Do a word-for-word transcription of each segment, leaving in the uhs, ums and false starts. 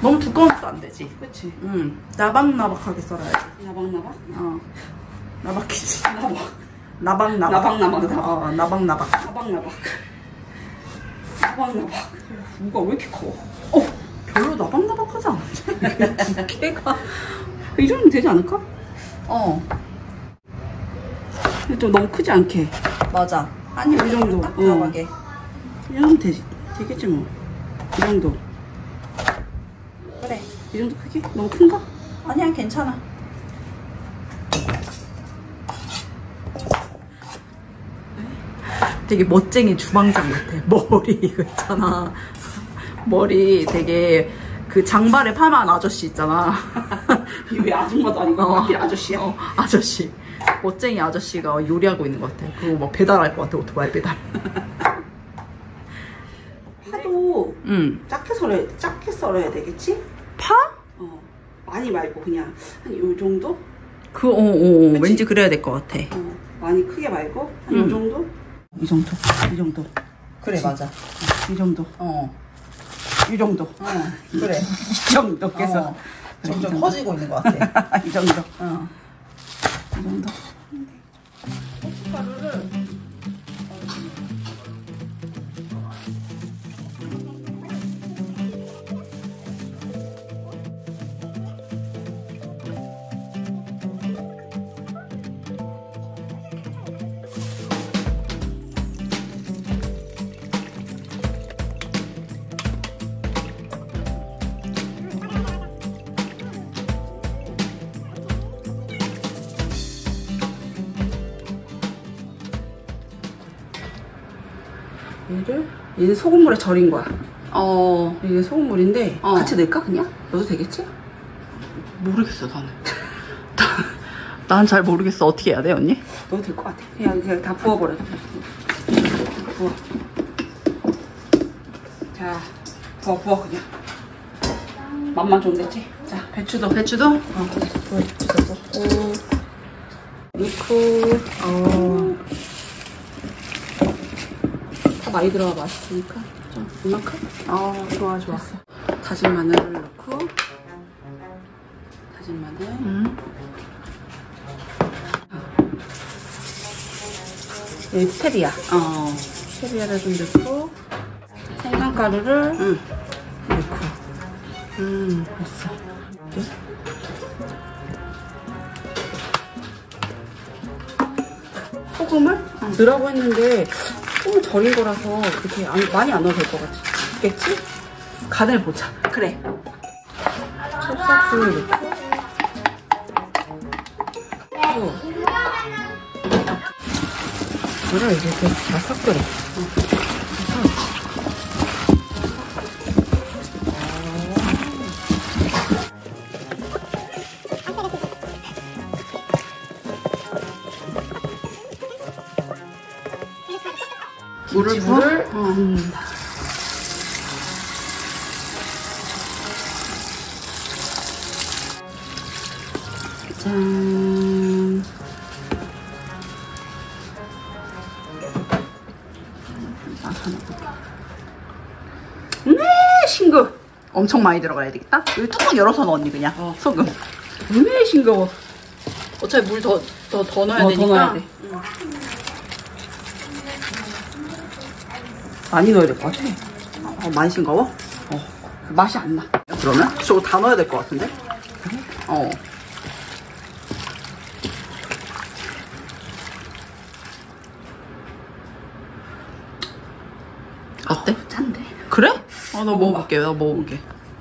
너무 두꺼운 것도 안 되지. 그치? 응. 나박나박하게 썰어야지. 나박나박? 어. 나박이지. 나박. 나박나박. 나박나박이다. 어, 나박나박. 나박나박. 나박나박. 뭐가 왜 이렇게 커? 어, 별로 나박나박하지 않아? 걔가 이 정도면 되지 않을까? 어. 근데 좀 너무 크지 않게. 맞아. 한 이 정도. 나박에. 이 정도면 되지. 되겠지 뭐. 이 정도. 그래. 이 정도 크기? 너무 큰가? 아니야, 괜찮아. 되게 멋쟁이 주방장 같아. 머리 이거 있잖아. 머리 되게 그 장발에 파마한 아저씨 있잖아. 왜 아줌마도 아니고 어, 하필 아저씨야? 어, 아저씨. 멋쟁이 아저씨가 요리하고 있는 것 같아. 그거 막 배달할 것 같아. 오토바이 배달. 파도 응. 작게 썰어야 작게 썰어야 되겠지? 파? 어 많이 말고 그냥 한 요 정도? 그, 어, 어, 어. 왠지 그래야 될 것 같아. 어 많이 크게 말고 한 요 응. 정도? 이 정도. 이 정도. 그래, 맞아. 어, 이 정도. 어. 이 정도. 어, 그래. 이 정도 깨서 어. 점점 커지고 있는 것 같아. 이 정도. 어. 이 정도. 가루를 얘를 얘는 소금물에 절인 거야. 어. 이게 소금물인데 어. 같이 넣을까 그냥? 넣어도 되겠지? 모르겠어, 나는. 난 잘 모르겠어. 어떻게 해야 돼, 언니? 넣어도 될 것 같아. 그냥 그냥 다 부어버려. 부어. 자, 부어 부어 그냥. 맛만 좀 됐지? 자, 배추도, 배추도? 어, 배추도 넣고. 넣고. 어. 다 많이 들어가 맛있으니까 좀 이만큼? 어, 좋아, 좋아. 다진 마늘을 넣고. 다진 마늘. 음. 여기 스테비아. 어. 스테비아를 좀 넣고. 생강가루를 응. 넣고. 음. 됐어. 이렇게. 소금을 응. 넣으라고 했는데 소금 절인 거라서 그렇게 안, 많이 안 넣어도 될 것 같겠지? 간을 보자. 그래. 찹쌀풀을 넣고. 또 이거를 이렇게 다 섞으래. 물을 부어? 물을 어. 붓는다. 짠. 네, 싱거워. 엄청 많이 들어가야 되겠다? 여기 뚜껑 열어서 넣어, 언니, 그냥. 어. 소금. 네, 싱거워. 어차피 물 더, 더, 더 넣어야 어, 더 되니까. 넣어야 돼. 응. 많이 넣어야 될 것 같아. 어, 많이 싱거워? 어, 맛이 안 나. 그러면? 저거 다 넣어야 될 것 같은데? 그래? 어. 어때? 어, 짠데. 그래? 어, 나 먹어볼게. 나 먹어볼게.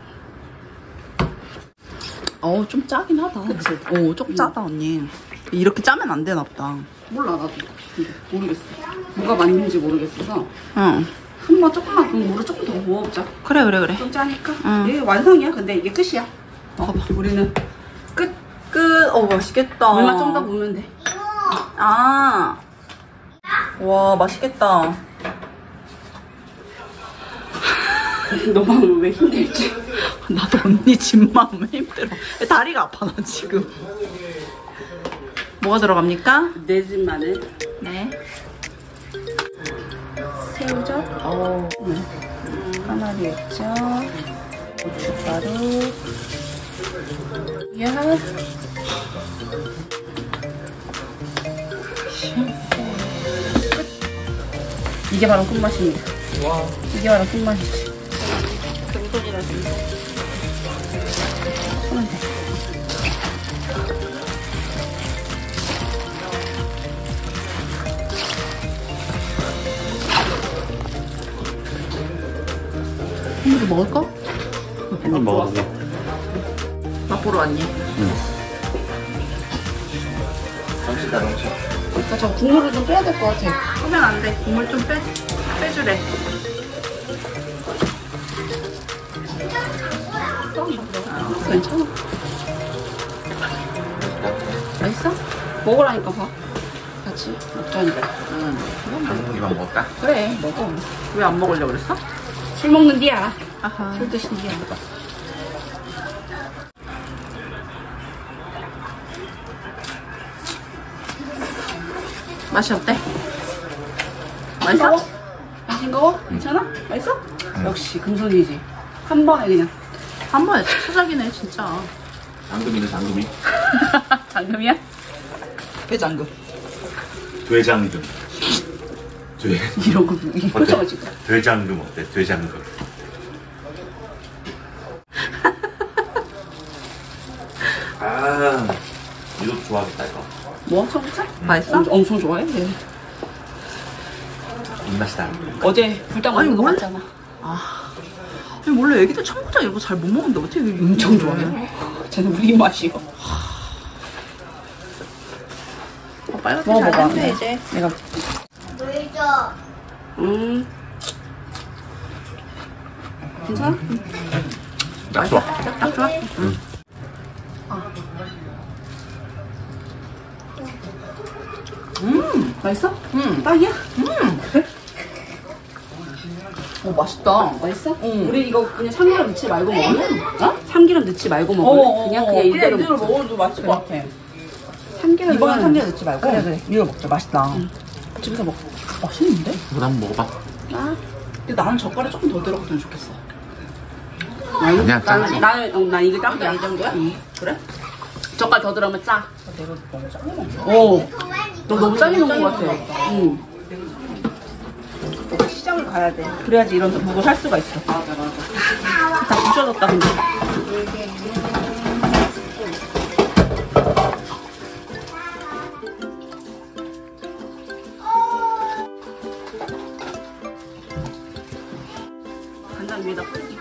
어, 좀 짜긴 하다. 그치? 어, 좀 짜다, 언니. 이렇게 짜면 안 되나 보다. 몰라, 나도. 근데 모르겠어. 뭐가 맞는지 모르겠어서. 응. 한번 조금만 그 물을 조금 더 부어보자. 그래, 그래, 그래. 좀 짜니까. 응. 이게 완성이야. 근데 이게 끝이야. 먹어봐. 우리는 끝. 끝. 어, 맛있겠다. 물만 좀 더 부으면 돼. 아. 와, 맛있겠다. 너만 왜 힘들지? 나도 언니 집마음에 힘들어. 다리가 아파, 나 지금. 뭐가 들어갑니까? 내 집 마늘. 네. 새우젓. 어. 네. 까마리 있죠. 고춧가루. 야. 이게 바로 꿀맛입니다. 와. 이게 바로 꿀맛이지. 금손이라 좀. 손은 돼. 이거 먹을까? 한입 먹어보게. 맛보러 왔니? 응. 넘치다 넘쳐. 그러니까 저 국물을 좀 빼야 될 것 같아. 빼면 안 돼. 국물 좀 빼, 빼주래. 괜찮아. 맛있어? 먹으라니까 봐. 같이 먹자니까. 응. 이만 먹을까? 그래, 먹어. 왜 안 먹으려고 그랬어? 술 먹는 디야. 아하. 술 드시는 디야. 맛이 어때? 맛있어? 싱거워? 괜찮아? 맛있어? 역시 금손이지. 한 번에 그냥. 한 번에 초작이네 진짜. 장금이네 장금이. 장금이야? 왜 장금? 돼장금. 돼. 이러고 이 표정을 찍어. 돼장금 어때? 돼장금. 아, 이거 좋아하겠다 이거. 뭐? 청국장? 맛있어? 엄- 엄청 좋아해? 네. 입맛이다. 어제 불닭 아니, 먹는 거 뭘? 봤잖아. 아니, 원래 애기들 청국장 이런 거 잘 못 먹는데 어떻게 이렇게 엄청 좋아해. 쟤는 우리 입맛이요. 어, 빨갛게 먹어봐. 잘 됐네 이제. 내가. 물줘. 음. 괜찮아? 딱 좋아. 딱, 딱 좋아? 응. 음. 맛있어? 응. 딱이야? 음. 그래? 오 맛있다. 맛있어? 응. 우리 이거 그냥 참기름 넣지 말고 먹을래? 어? 참기름 넣지 말고 어, 먹을래? 어, 그냥 어, 그냥 이대로 이대로 먹자. 먹어도 맛있을 그래. 것 같아. 참기름 이번엔 참기름 넣지 말고 그래 그래. 이거 먹자. 맛있다. 응. 집에서 먹. 맛있는데? 이거 한번 먹어봐. 아. 근데 나는 젓갈이 조금 더 들어갔으면 좋겠어. 나는 그냥 나는 짱이지. 나는 어, 난 이게 딱이야. 이 정도야? 응. 그래? 젓갈 더 들어가면 짜. 내가 너무 짜게 먹네. 어. 너 너무 짜게 먹는 것 짜게 같아. 응. 시장을 가야 돼. 그래야지 이런 무을 살 수가 있어. 맞아 맞아. 다 부셔졌다 근데. 간장 위에다 뿌리기.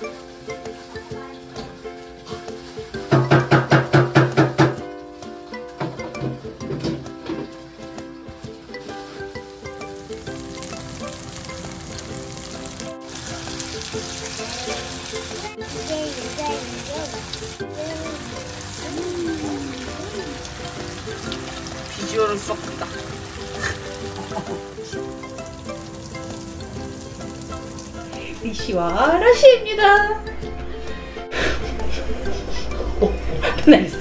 비주얼은 썩다. 리씨와 러시입니다. 오, 끝났어.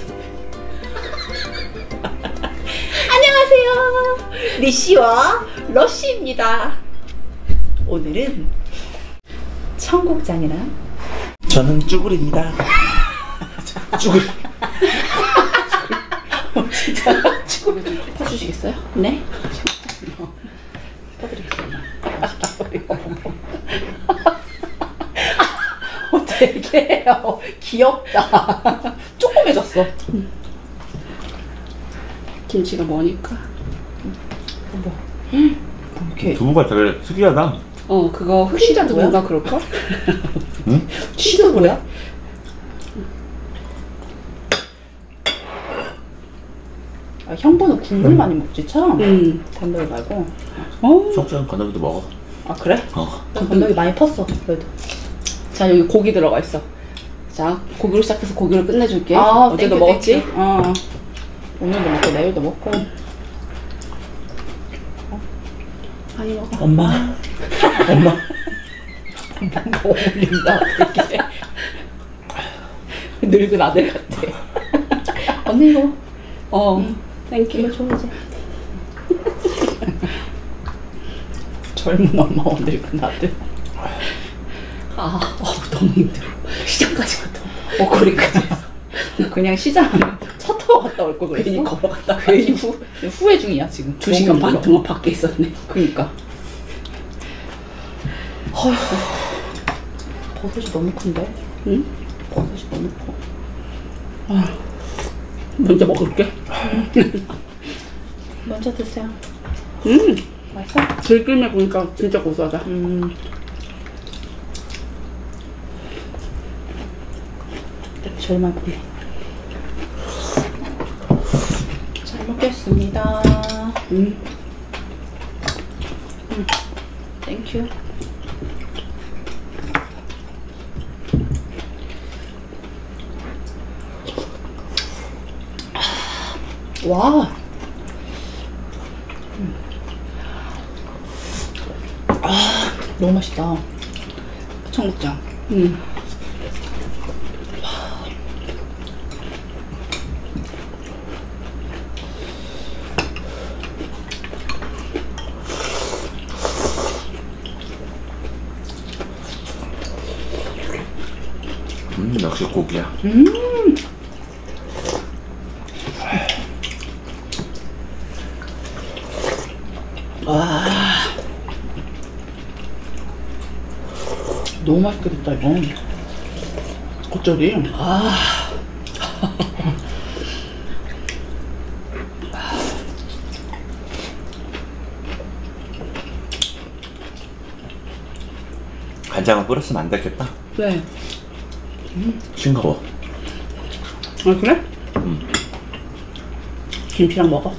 안녕하세요. 리씨와 러시입니다. 오늘은 청국장이랑 저는 쭈구리입니다. 쭈구리. 진짜 치고 퍼주시겠어요? 네? 퍼드리겠습니다. 어, 되게 어, 귀엽다. 조그매졌어. 김치가 뭐니까? 뭐 이렇게 두부가 되게 특이하다. 어 그거 흑시자 흑시자 누군가 그럴걸? 응? 치즈 뭐야? 아, 형부는 국물 많이 먹지 참. 응. 건더기 말고. 어. 속전 건더기도 먹어. 아 그래? 어. 난 건더기 많이 펐어 그래도. 자 여기 고기 들어가 있어. 자 고기로 시작해서 고기를 끝내줄게. 아, 어제도 땡큐, 먹었지? 땡큐. 어. 오늘도 먹고 내일도 먹고. 많이 먹어. 엄마. 엄마. 뭔가 어울린다 되게. 늙은 아들 같아. 언니 이거. 어. 응. 땡큐. 이거 좋아하지? 젊은 엄마와 늙은 아들. 아, 어, 너무 힘들어. 오거리까지 해서. 그냥 시장 차 타고 갔다 올 걸 그랬어? 괜히 걸어갔다 괜히 후, 후회 중이야 지금. 두 시간 반 동안 밖에 있었네. 그니까. 허휴. 버섯이 너무 큰데? 응? 버섯이 너무 커. 아, 먼저 먹을게. 먼저 드세요. 음, 맛있어? 들기름에 보니까 진짜 고소하다. 음. 제일 많네. 잘 먹겠습니다. 음. 음. 땡큐. 와. 음. 아, 너무 맛있다. 청국장. 음. 음, 역시 고기야. 음. 와. 너무 맛있게 됐다, 이거. 겉절이. 아. 간장을 뿌렸으면 안 됐겠다. 왜? 싱거워. 아, 그래? 음. 김치랑 먹어.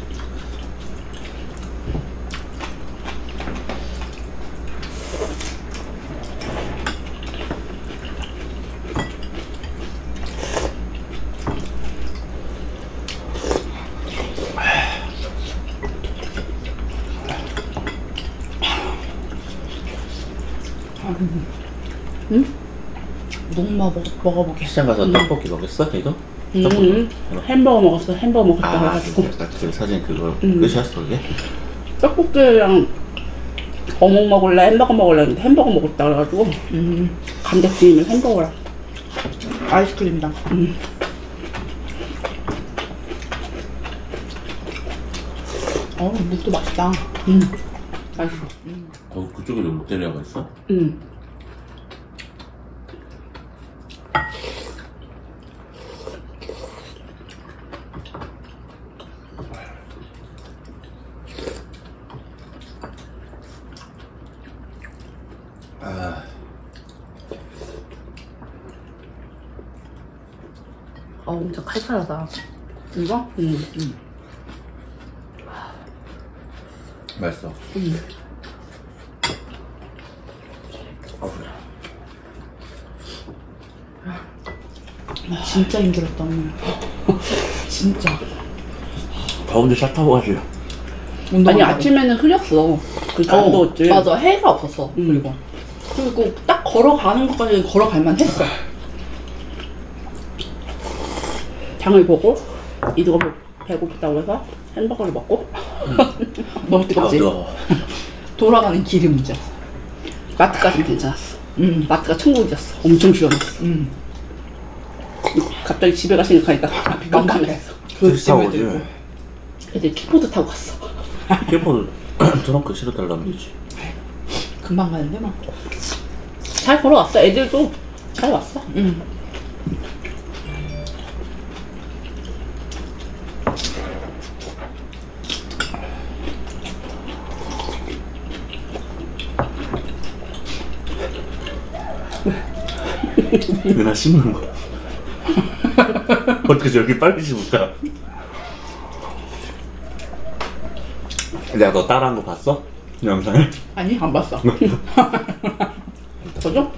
응? 너무 먹어, 먹어보게. 시장 가서 떡볶이 먹었어? 이거? 음, 떡볶이? 음. 햄버거 먹었어. 햄버거 먹었다 아, 해가지고. 아까 그 사진 그거 음. 끝이었어 그게? 떡볶이랑 어묵 먹을래? 햄버거 먹을래? 했는데 햄버거 먹었다 그래가지고. 음. 감자튀김을 햄버거랑 아이스크림이랑. 음. 어, 묵도 맛있다. 음. 맛있어. 음. 어, 그쪽에 롯데리아가 있어? 음. 아, 어, 엄청 칼칼하다. 이거? 음, 음. 맛있어. 음. 어, 그래. 진짜 힘들었다, 오늘. 진짜. 더운데 차 타고 가지. 아니, 아침에는 흐렸어. 그러니까 안 더웠지. 맞아, 해가 없었어. 음. 그리고. 그리고 딱 걸어가는 것까지는 걸어갈만 했어. 장을 보고, 이거 배고프다고 해서 햄버거를 먹고. 너무 뜨겁지? 아, 뜨거워. 돌아가는 길이 문제였어. 마트까지는 괜찮았어. 음, 마트가 천국이었어. 엄청 시원했어. 음. 갑자기 집에 갈 생각하니까 앞이 깜깜했어. 택시 타고 오지. 애들 킥보드 타고 갔어. 킥보드 트렁크 실어달라면 되지. 금방 가는데 막. 잘 걸어왔어. 애들도 잘 왔어. 응. 은하 씹는 거. 어떻게 저렇게 빨리 씹을까? 내가 너 따라한 거 봤어? 영상을? 아니, 안 봤어. 보죠?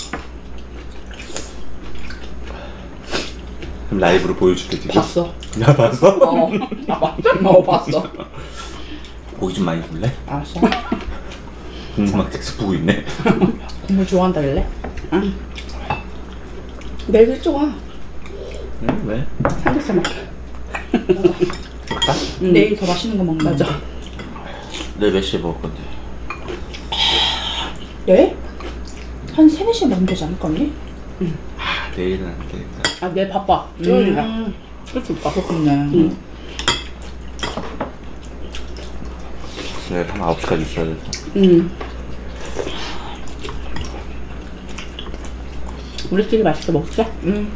그럼 라이브로 보여줄게 지금. 봤어. 나 봤어? 어, 아, 봤죠? 어, 봤어. 고기 좀 많이 줄래? 알았어. 국물 계속 보고 있네. 국물 좋아한다길래? 응. 내일 일찍 와. 응? 왜? 삼겹살 먹게. 볼까? 응. 내일 더 맛있는 거 먹는 거죠. 내일 몇 시에 먹을 건데? 네? 한 세, 네 시에 먹으면 되지 않을까, 언니? 응. 내일은 안 되겠다. 아, 내일 바빠. 토요일이라. 음. 그렇지, 오빠. 그렇겠네. 응. 내일 한 아홉 시까지 있어야 돼서. 응. 우리끼리 맛있게 먹자. 음.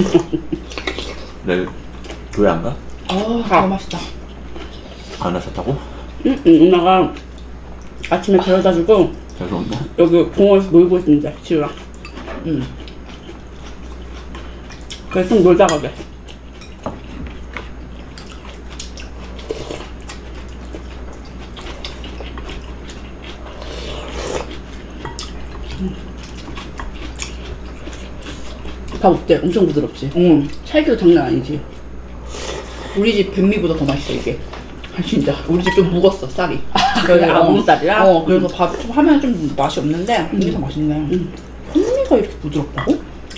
내일 교회 안 가? 아, 가. 너무 맛있다. 안에서 타고? 응, 응. 누나가 아침에 데려다주고 죄송합니다. 여기 공원에서 놀고 있는데, 지우랑. 음. 그래서 좀 놀다 가게. 밥 어때? 엄청 부드럽지? 응. 찰기도 장난 아니지? 우리 집 백미보다 더 맛있어, 이게. 아, 진짜. 우리 집 좀 묵었어, 쌀이. 그래? 아, 묵은쌀이라? 어, 그래서 밥 하면 좀 맛이 없는데, 이게 더 맛있네. 응. 현미가 이렇게 부드럽다고?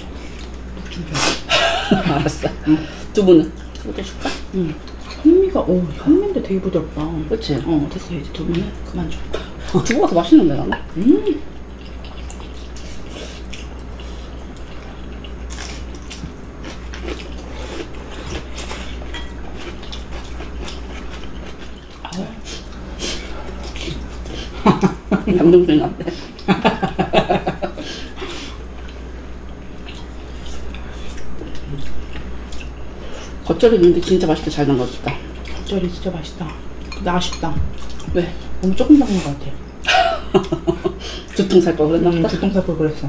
알았어. 두부는? 두부 줄까? 응. 현미가, 오, 현미인데 되게 부드럽다. 그치? 어, 됐어, 이제 두부는 그만 줘. 두부가 더 맛있는데, 나는? 음. 남동생 같아. 겉절이 근데 진짜 맛있게 잘 담가줬다. 겉절이 진짜 맛있다. 근데 아쉽다. 왜? 너무 조금 담은 것 같아. 두통 살 거 그랬나 음, 보다. 두통살걸 그랬어.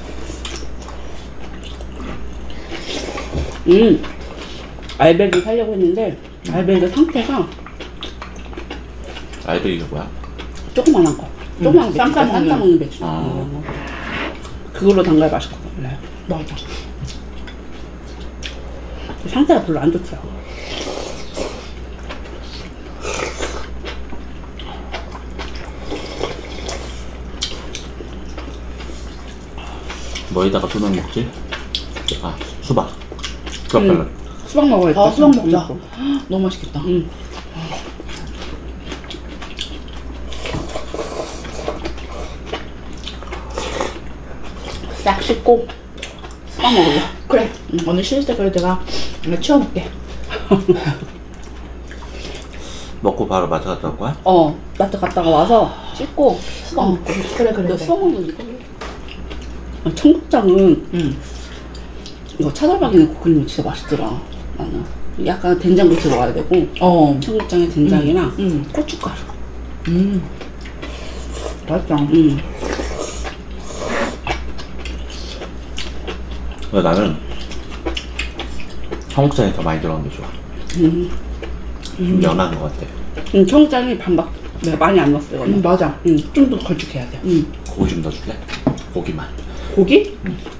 음. 알배기 살려고 했는데 알배기 상태가 알배기가 뭐야? 조그만한 거. 조그만한 음, 배추. 쌈 싸먹는. 쌈 싸먹는 배추. 아. 음. 그걸로 담가야 맛있거든. 원래. 맞아. 상태가 별로 안 좋더라고. 뭐에다가 소면 먹지? 아, 수박. 수박 음. 샐러드. 수박 먹어야겠다. 아, 수박 먹자. 음. 헉, 너무 맛있겠다. 음. 싹 씻고 수박 먹을래. 그래. 오늘 쉴 때 그래 내가 내가 치워놓을게. 먹고 바로 마트 갔다 올 거야? 어, 마트 갔다가 와서 씻고 수박 어, 먹고. 그래 그래 너 그래. 수박 먹는 거. 아, 청국장은 응. 이거 차돌박이 넣고 끓이면 진짜 맛있더라. 나는 약간 된장도 들어가야 되고 어. 청국장에 된장이랑 응. 고춧가루. 음. 맛있다. 음. 근데 나는 청국장이 더 많이 들어간 게 좋아. 음. 좀 연한 것 같아. 음, 청국장이 반박 내가 많이 안 넣었어 이거는. 음, 맞아. 음. 좀 더 걸쭉해야 돼. 음. 고기 좀 넣어줄래? 고기만. 고기?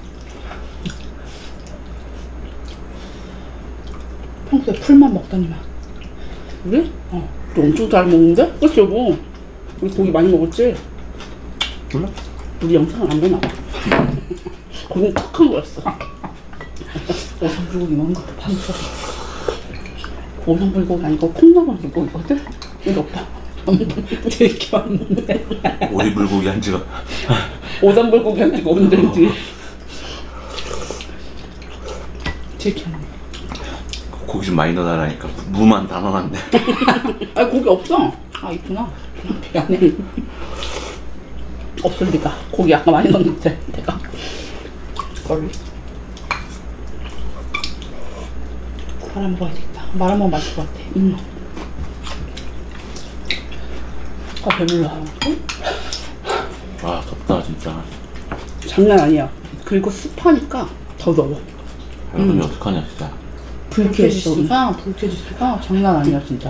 평소에 풀만 먹더니만. 우리? 어. 너 엄청 잘 먹는데? 그치 여보? 우리 고기 많이 먹었지? 몰라? 우리 영상을 안 보나 봐. 고기는 탁한 거였어. 오삼 불고기 먹는 것도 봤어. 오삼 불고기 아니고 콩나물 불고기거든? 이거 오빠. 되게 없는데. 오리 불고기 한 지가. 오삼 불고기 한 지가 언제인지. 되게 없네. 고기 좀 많이 넣어달라니까 무만 다 넣어놨네. 아 고기 없어. 아 있구나. 미안해. 없을 리가. 고기 아까 많이 넣었는데 내가. 걸. 말아 먹어야 되겠다. 말아 먹으면 맛있을 것 같아. 음. 아 배불러. 와 덥다 진짜. 장난 아니야. 그리고 습하니까 더 더워. 여러분이 어떡하냐 진짜. 불쾌지수가 불쾌지수가 장난 아니야 진짜.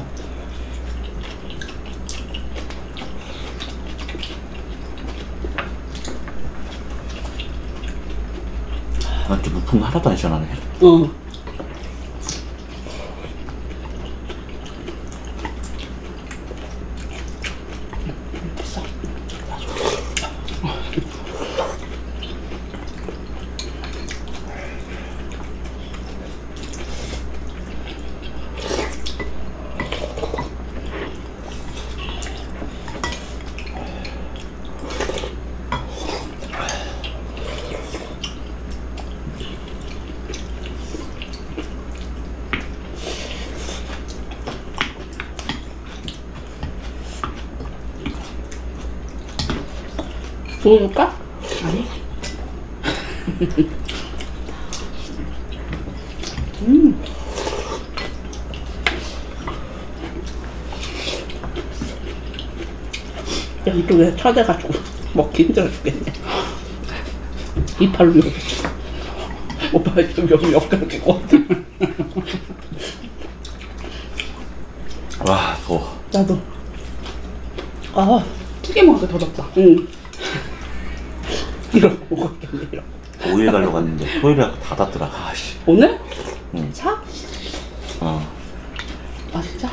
난좀 무풍 하나도 안 시원하네. 어. 됐어. 보여줄까? 아니. 음. 야, 이쪽에 차대가지고 먹기 힘들어 죽겠네. 이빨로 여기. 오빠 좀 여기 옆가게 꽂아. 와, 더워. 나도. 아, 튀게 먹으니까 더 덥다. 응. 이런 거 먹었겠네, 이런 거. 오일 갈러 갔는데 토요일에 다 닫더라. 아씨. 오늘? 응. 차? 어. 아, 진짜?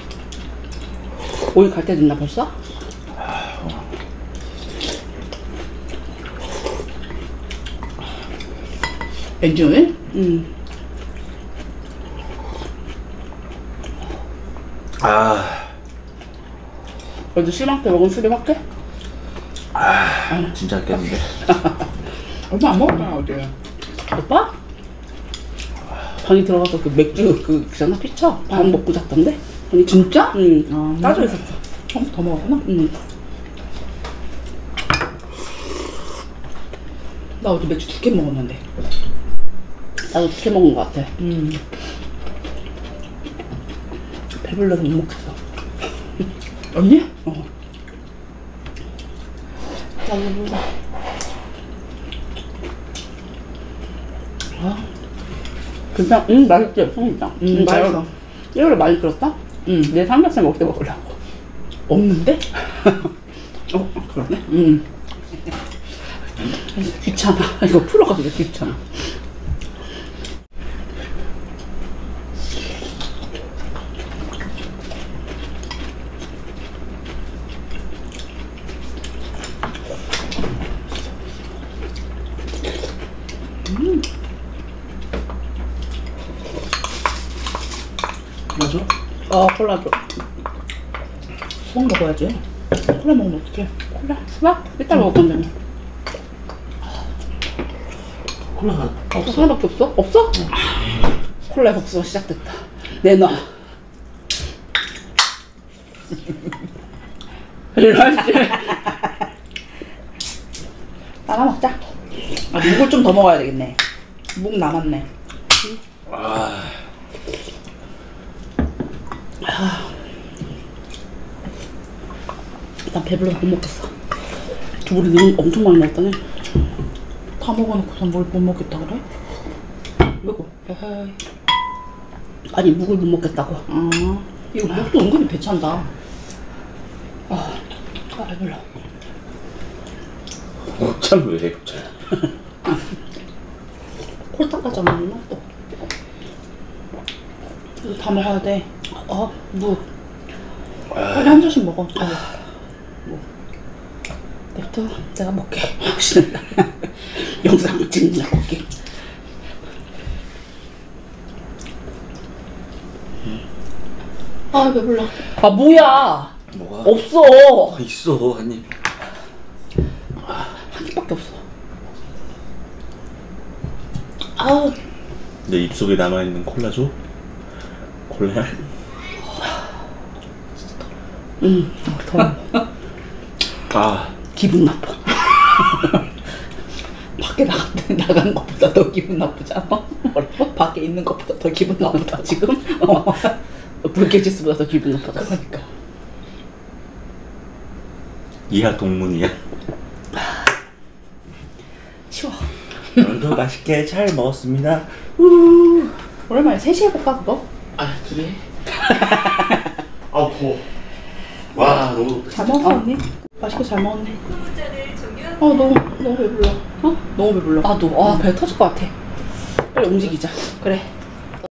오일 갈 때 됐나 벌써? 엔진 오일? 응. 아, 어제 실망 때 먹은 술이 확해? 아, 진짜 깼는데. 얼마 안 먹었잖아, 어제. 오빠? 방에 들어가서 그 맥주 그 그잖아 피쳐 밥 먹고 잤던데? 아니 진짜? 응. 아, 따져 있었어. 좀 더 먹었구나. 응. 나 어제 맥주 두 캔 먹었는데. 나도 두 개 먹은 것 같아. 음. 배불러서 못 먹겠어. 언니? 어. 나도 배불러. 아. 괜찮? 응 맛있지? 성이다. 응, 맛있어. 이거를 많이 끓였다? 응. 내 삼겹살 먹을 때 먹으려고. 없는데? 어 그러네. 응. 귀찮아. 이거 풀어가지고 귀찮아. 음. 뭐죠? 어 콜라 줘. 수박 먹어야지. 콜라 먹으면 어떡해. 콜라 수박? 이따 먹을 건데. 콜라가 없어? 하나밖에 없어? 없어? 콜라의 복수가 시작됐다. 내놔. 이러지. 따라 먹자. 아, 묵을 좀 더 먹어야 되겠네. 묵 남았네. 아, 난 배불러서 못 먹겠어. 두부를 너무 엄청 많이 먹었다네. 다 먹어놓고선 뭘 못 먹겠다 그래? 이거. 아니 묵을 못 먹겠다고. 아, 이거 묵도 은근히 배찬다. 아, 아 배불러. 곱창 왜 해, 곱창? 콜타까지 안 또. 이거 다 먹어야 돼. 어, 묵. 빨리 한 잔씩 먹어. 빨리. 내부터 내가 먹게. 신난다. 영상 찍는다 먹게. 아 배불러. 아 뭐야? 뭐가? 없어. 아, 있어, 한 입. 한 입밖에 없어. 아우. 내 입속에 남아있는 콜라 줘? 콜라? 응. 더워. 아, 기분 나빠. 밖에 나간, 나간 것보다 더 기분 나쁘잖아. 뭐라고? 밖에 있는 것보다 더 기분 나쁘다, 지금? 어. 불쾌지수보다 더 기분 나빠졌어. 그러니까. 이하 동문이야. 치워. 오늘도 맛있게 잘 먹었습니다. 오랜만에 셋이 해볼까, 그거? 아 그래? 아우, 더워. 와, 너무 잘 먹었어, 언니? 맛있게 잘 먹었네. 아, 너무, 너무 배불러. 어? 너무 배불러. 나도. 아 배 터질 것 같아. 빨리 움직이자. 그래.